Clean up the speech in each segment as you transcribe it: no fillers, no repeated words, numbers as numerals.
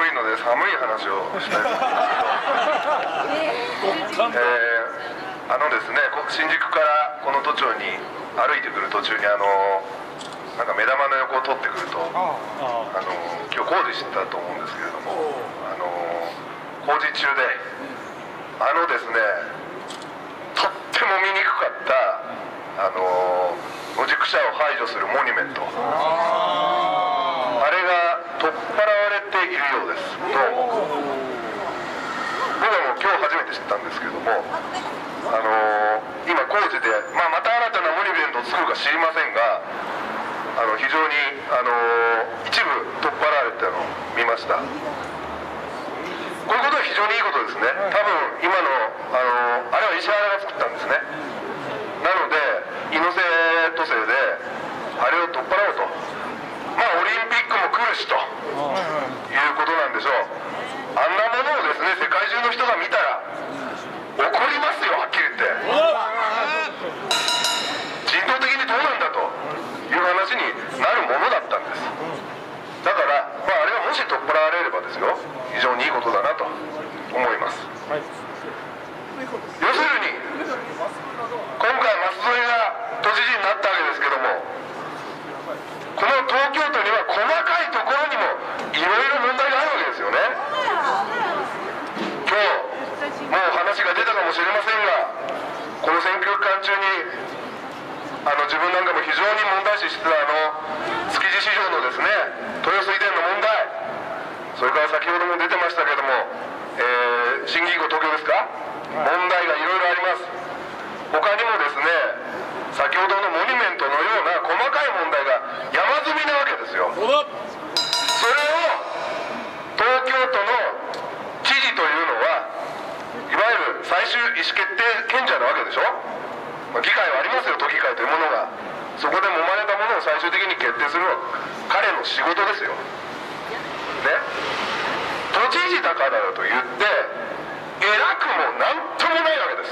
いので寒い話をしたいと思うんですけど、ですね、新宿からこの都庁に歩いてくる途中になんか目玉の横を通ってくると今日工事してたと思うんですけれども、工事中でですね、とっても見にくかった野宿者を排除するモニュメント、あれが取っ払われているようです。どうも僕はもう今日初めて知ったんですけども、今工事で、また新たなモニュメントを作るか知りませんが、非常に一部取っ払われてたのを見ました。こういうことは非常にいいことですね。多分今のあれは石原が作ったんですね。なので猪瀬都政であれを取っ払おうと、オリンピックも来るしということなんでしょう。あんなものをですね、世界中の人が見たら怒りますよ、はっきり言って。人道的にどうなんだという話になるものだったんです。だから、あれはもし取っ払われればですよ、非常にいいことだなと思います。要するに今回舛添が都知事になったわけですけども、この東京都には細かいところにもいろいろ問題があるわけですよね。今日もう話が出たかもしれませんが、この選挙期間中に自分なんかも非常に問題視してた築地市場のですね、豊洲移転の問題、それから先ほども出てましたけども、新銀行東京ですか、問題がいろいろあります。他にもですね、先ほどのモニュメントのような細かい問題が山積みなわけですよ。それを東京都の知事というのはいわゆる最終意思決定権者なわけでしょ。議会はありますよ、都議会というものが。そこで揉まれたものを最終的に決定するのは彼の仕事ですよ。ね、都知事だからだと言って偉くもなんともないわけです。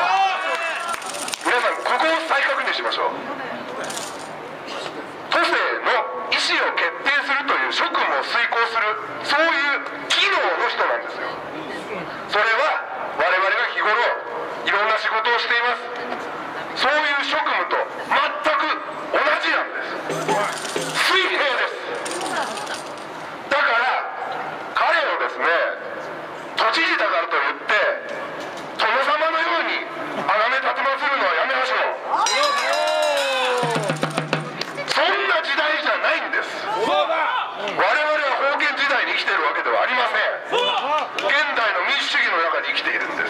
皆さんここを再確認しましょう。都政の意思を決定するという職務を遂行する、そういう機能の人なんですよ。それは我々が日頃いろんな仕事をしています。そういう職務と全く同じなんです。水平です。だから彼をですね、都知事だからといって殿様のように崇め立てまつるのはやめましょう。そんな時代じゃないんです。我々は封建時代に生きているわけではありません。現代の民主主義の中に生きているんです。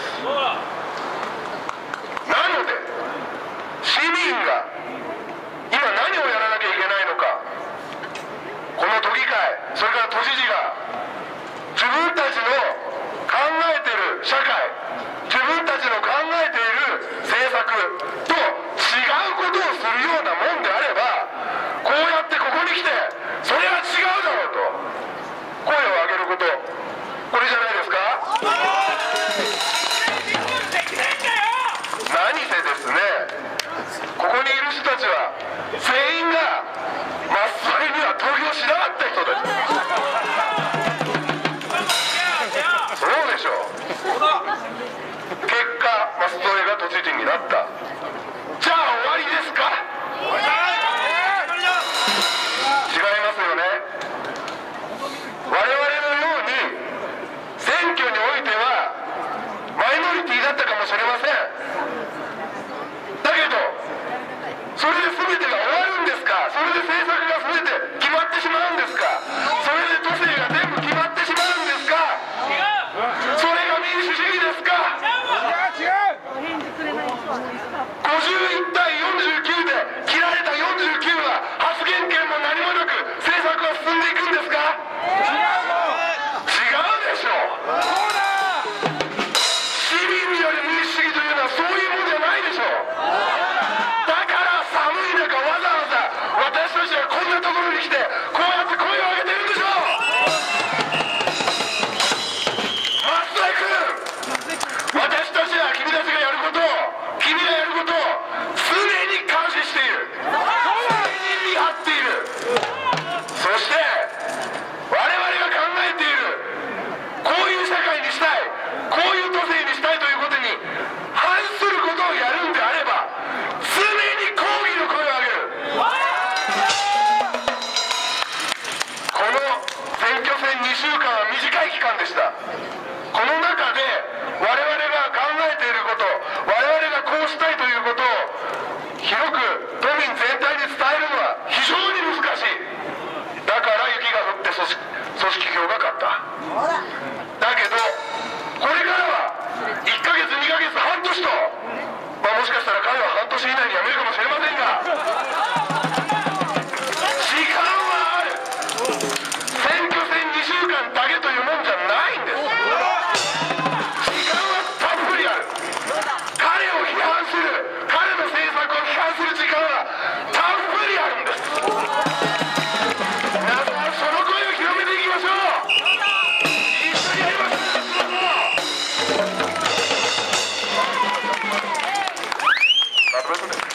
なので市民が今何をやらなきゃいけないのか、この都議会、それから都知事が自分たちの考えている社会、自分たちの考えている政策と違うことをするようなもんであれば、こうやってここに来てそれは違うだろうと声を上げること、これじゃないですか。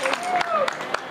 ます。